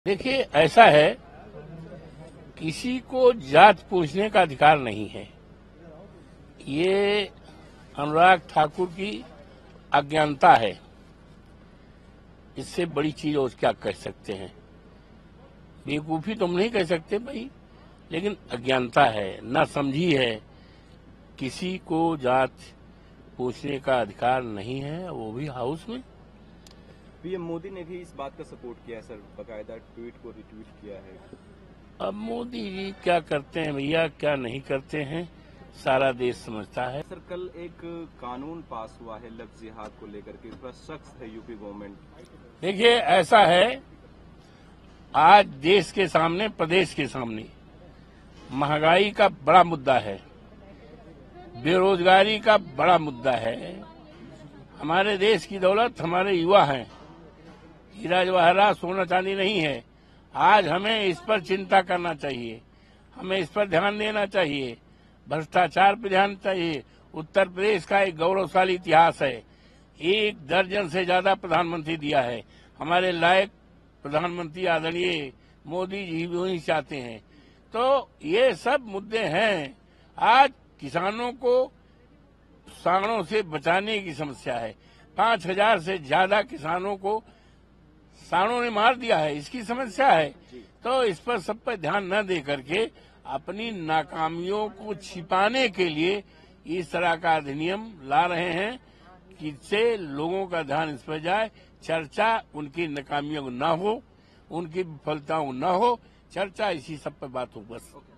देखिए, ऐसा है, किसी को जात पूछने का अधिकार नहीं है। ये अनुराग ठाकुर की अज्ञानता है। इससे बड़ी चीज और क्या कह सकते हैं। बेवकूफी तो हम नहीं कह सकते भाई, लेकिन अज्ञानता है, ना समझी है। किसी को जात पूछने का अधिकार नहीं है, वो भी हाउस में। पीएम मोदी ने भी इस बात का सपोर्ट किया है सर, बकायदा ट्वीट को रिट्वीट किया है। अब मोदी जी क्या करते हैं भैया, क्या नहीं करते हैं, सारा देश समझता है। सर, कल एक कानून पास हुआ है लव जिहाद को लेकर के, थोड़ा सख्त है यूपी गवर्नमेंट। देखिए, ऐसा है, आज देश के सामने, प्रदेश के सामने महंगाई का बड़ा मुद्दा है, बेरोजगारी का बड़ा मुद्दा है। हमारे देश की दौलत हमारे युवा हैं। हीरा जवाहरात सोना चांदी नहीं है। आज हमें इस पर चिंता करना चाहिए, हमें इस पर ध्यान देना चाहिए। भ्रष्टाचार पर ध्यान चाहिए। उत्तर प्रदेश का एक गौरवशाली इतिहास है। 1 दर्जन से ज्यादा प्रधानमंत्री दिया है। हमारे लायक प्रधानमंत्री आदरणीय मोदी जी भी वही चाहते हैं। तो ये सब मुद्दे हैं। आज किसानों को सांडों से बचाने की समस्या है। 5000 से ज्यादा किसानों को सांडों ने मार दिया है, इसकी समस्या है। तो इस पर सब पर ध्यान न दे करके अपनी नाकामियों को छिपाने के लिए इस तरह का अधिनियम ला रहे हैं, जिससे लोगों का ध्यान इस पर जाए। चर्चा उनकी नाकामियों को न हो, उनकी विफलताओं न हो, चर्चा इसी सब पर बात हो बस।